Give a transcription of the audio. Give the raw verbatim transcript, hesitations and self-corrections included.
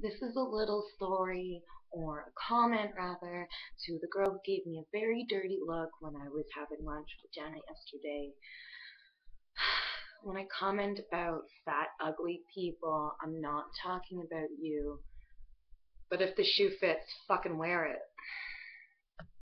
This is a little story, or a comment rather, to the girl who gave me a very dirty look when I was having lunch with Janet yesterday. When I comment about fat, ugly people, I'm not talking about you. But if the shoe fits, fucking wear it.